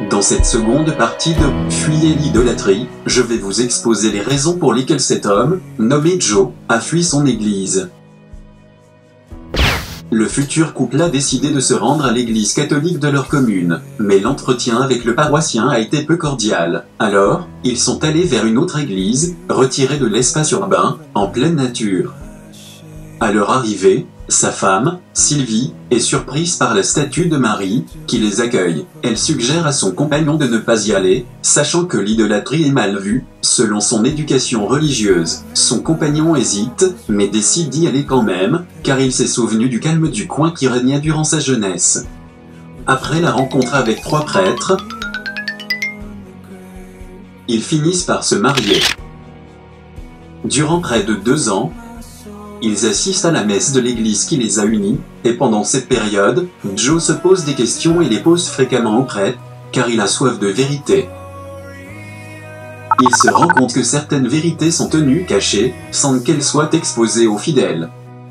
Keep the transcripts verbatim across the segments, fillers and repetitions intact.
Dans cette seconde partie de « Fuyez l'idolâtrie », je vais vous exposer les raisons pour lesquelles cet homme, nommé Joe, a fui son église. Le futur couple a décidé de se rendre à l'église catholique de leur commune, mais l'entretien avec le paroissien a été peu cordial. Alors, ils sont allés vers une autre église, retirée de l'espace urbain, en pleine nature. À leur arrivée, sa femme, Sylvie, est surprise par la statue de Marie, qui les accueille. Elle suggère à son compagnon de ne pas y aller, sachant que l'idolâtrie est mal vue, selon son éducation religieuse. Son compagnon hésite, mais décide d'y aller quand même, car il s'est souvenu du calme du coin qui régnait durant sa jeunesse. Après la rencontre avec trois prêtres, ils finissent par se marier. Durant près de deux ans, ils assistent à la messe de l'église qui les a unis, et pendant cette période, Joe se pose des questions et les pose fréquemment aux prêtres, car il a soif de vérité. Il se rend compte que certaines vérités sont tenues cachées, sans qu'elles soient exposées aux fidèles.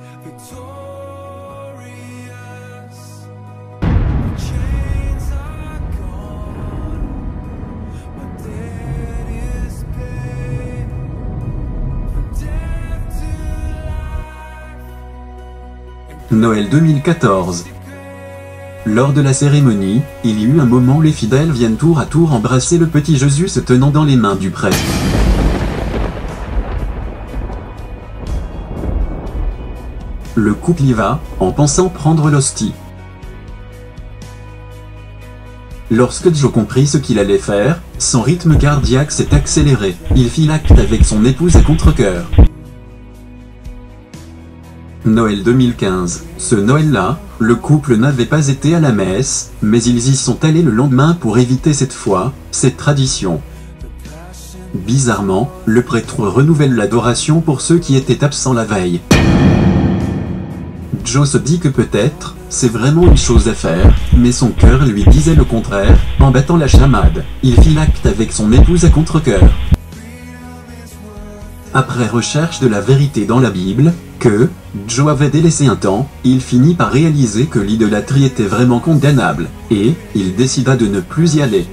Noël deux mille quatorze. Lors de la cérémonie, il y eut un moment où les fidèles viennent tour à tour embrasser le petit Jésus se tenant dans les mains du prêtre. Le couple y va, en pensant prendre l'hostie. Lorsque Joe comprit ce qu'il allait faire, son rythme cardiaque s'est accéléré. Il fit l'acte avec son épouse à contre-cœur. Noël deux mille quinze. Ce Noël-là, le couple n'avait pas été à la messe, mais ils y sont allés le lendemain pour éviter cette fois, cette tradition. Bizarrement, le prêtre renouvelle l'adoration pour ceux qui étaient absents la veille. Joe se dit que peut-être, c'est vraiment une chose à faire, mais son cœur lui disait le contraire, en battant la chamade. Il fit l'acte avec son épouse à contre-cœur. Après recherche de la vérité dans la Bible, que Joe avait délaissé un temps, il finit par réaliser que l'idolâtrie était vraiment condamnable, et il décida de ne plus y aller.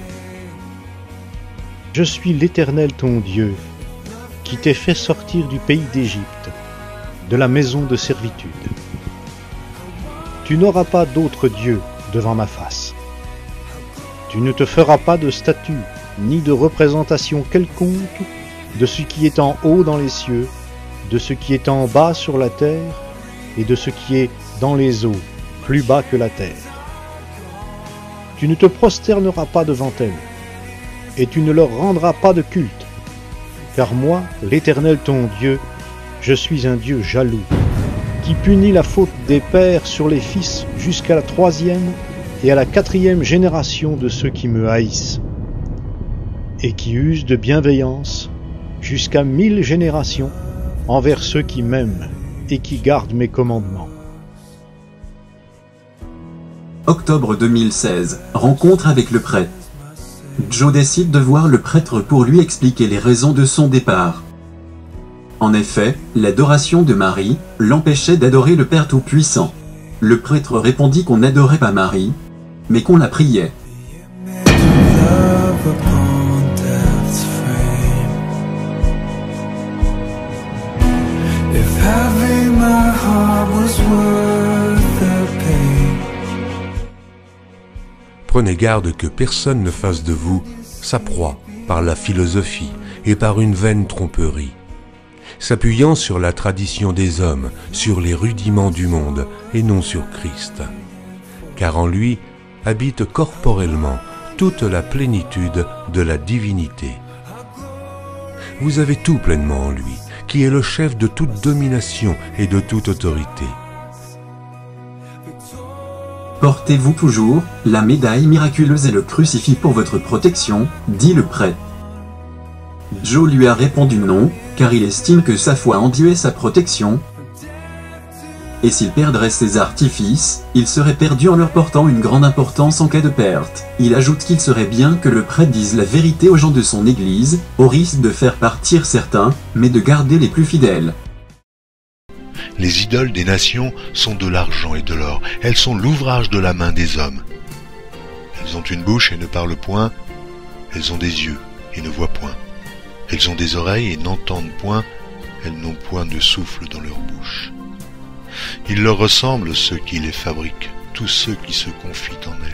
Je suis l'Éternel ton Dieu, qui t'ai fait sortir du pays d'Égypte, de la maison de servitude. Tu n'auras pas d'autre Dieu devant ma face. Tu ne te feras pas de statue, ni de représentation quelconque de ce qui est en haut dans les cieux, de ce qui est en bas sur la terre, et de ce qui est dans les eaux, plus bas que la terre. Tu ne te prosterneras pas devant elles, et tu ne leur rendras pas de culte, car moi, l'Éternel ton Dieu, je suis un Dieu jaloux, qui punit la faute des pères sur les fils jusqu'à la troisième et à la quatrième génération de ceux qui me haïssent, et qui usent de bienveillance jusqu'à mille générations envers ceux qui m'aiment et qui gardent mes commandements. Octobre deux mille seize. Rencontre avec le prêtre. Joe décide de voir le prêtre pour lui expliquer les raisons de son départ. En effet, l'adoration de Marie l'empêchait d'adorer le Père Tout-Puissant. Le prêtre répondit qu'on n'adorait pas Marie, mais qu'on la priait. Prenez garde que personne ne fasse de vous sa proie par la philosophie et par une vaine tromperie, s'appuyant sur la tradition des hommes, sur les rudiments du monde et non sur Christ. Car en lui habite corporellement toute la plénitude de la divinité. Vous avez tout pleinement en lui, qui est le chef de toute domination et de toute autorité. Portez-vous toujours la médaille miraculeuse et le crucifix pour votre protection, dit le prêtre. Joe lui a répondu non, car il estime que sa foi en Dieu est sa protection. Et s'il perdrait ses artifices, il serait perdu en leur portant une grande importance en cas de perte. Il ajoute qu'il serait bien que le prêtre dise la vérité aux gens de son église, au risque de faire partir certains, mais de garder les plus fidèles. Les idoles des nations sont de l'argent et de l'or. Elles sont l'ouvrage de la main des hommes. Elles ont une bouche et ne parlent point. Elles ont des yeux et ne voient point. Elles ont des oreilles et n'entendent point. Elles n'ont point de souffle dans leur bouche. Ils leur ressemblent ceux qui les fabriquent, tous ceux qui se confient en elles.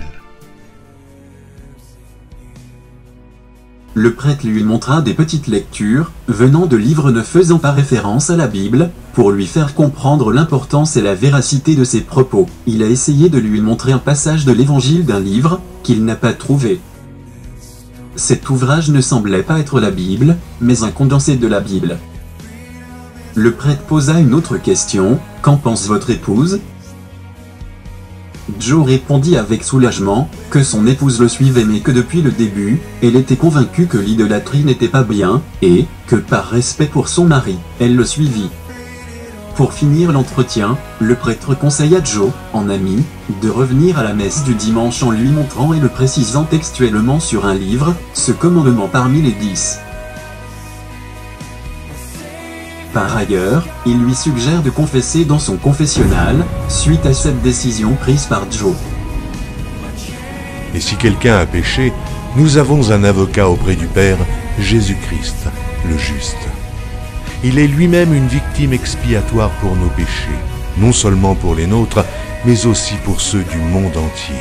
Le prêtre lui montra des petites lectures, venant de livres ne faisant pas référence à la Bible, pour lui faire comprendre l'importance et la véracité de ses propos. Il a essayé de lui montrer un passage de l'évangile d'un livre, qu'il n'a pas trouvé. Cet ouvrage ne semblait pas être la Bible, mais un condensé de la Bible. Le prêtre posa une autre question, « Qu'en pense votre épouse ?» Joe répondit avec soulagement que son épouse le suivait mais que depuis le début, elle était convaincue que l'idolâtrie n'était pas bien, et que par respect pour son mari, elle le suivit. Pour finir l'entretien, le prêtre conseilla Joe, en ami, de revenir à la messe du dimanche en lui montrant et le précisant textuellement sur un livre, ce commandement parmi les dix. Par ailleurs, il lui suggère de confesser dans son confessionnal, suite à cette décision prise par Joe. Et si quelqu'un a péché, nous avons un avocat auprès du Père, Jésus-Christ, le juste. Il est lui-même une victime expiatoire pour nos péchés, non seulement pour les nôtres, mais aussi pour ceux du monde entier.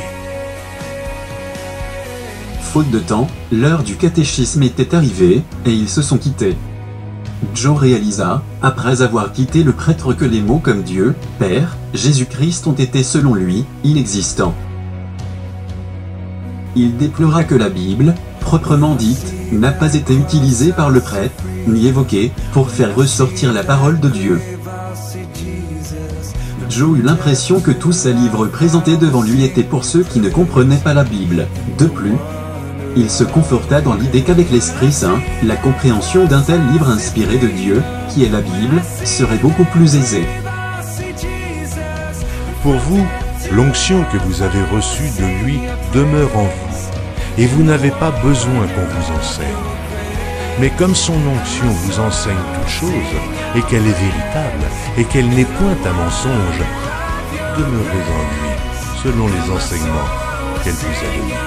Faute de temps, l'heure du catéchisme était arrivée, et ils se sont quittés. Joe réalisa, après avoir quitté le prêtre, que les mots comme Dieu, Père, Jésus-Christ ont été selon lui, inexistants. Il déplora que la Bible, proprement dite, n'a pas été utilisée par le prêtre, ni évoquée, pour faire ressortir la parole de Dieu. Joe eut l'impression que tous ces livres présentés devant lui étaient pour ceux qui ne comprenaient pas la Bible. De plus, il se conforta dans l'idée qu'avec l'Esprit Saint, la compréhension d'un tel livre inspiré de Dieu, qui est la Bible, serait beaucoup plus aisée. Pour vous, l'onction que vous avez reçue de lui demeure en vous, et vous n'avez pas besoin qu'on vous enseigne. Mais comme son onction vous enseigne toute chose, et qu'elle est véritable, et qu'elle n'est point un mensonge, demeurez en lui, selon les enseignements qu'elle vous a donnés.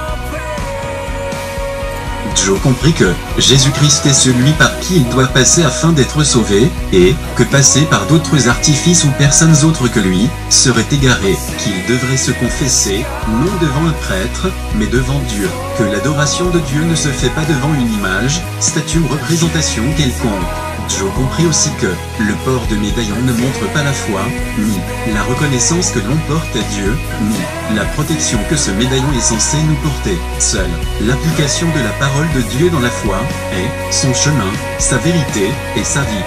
Joe comprit que Jésus-Christ est celui par qui il doit passer afin d'être sauvé, et que passer par d'autres artifices ou personnes autres que lui serait égaré, qu'il devrait se confesser, non devant un prêtre, mais devant Dieu, que l'adoration de Dieu ne se fait pas devant une image, statue ou représentation quelconque. Joe comprit aussi que le port de médaillon ne montre pas la foi, ni la reconnaissance que l'on porte à Dieu, ni la protection que ce médaillon est censé nous porter. Seule l'application de la parole de Dieu dans la foi est son chemin, sa vérité et sa vie.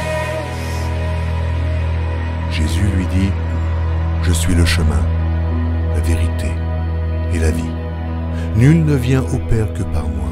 Jésus lui dit, « Je suis le chemin, la vérité et la vie. Nul ne vient au Père que par moi.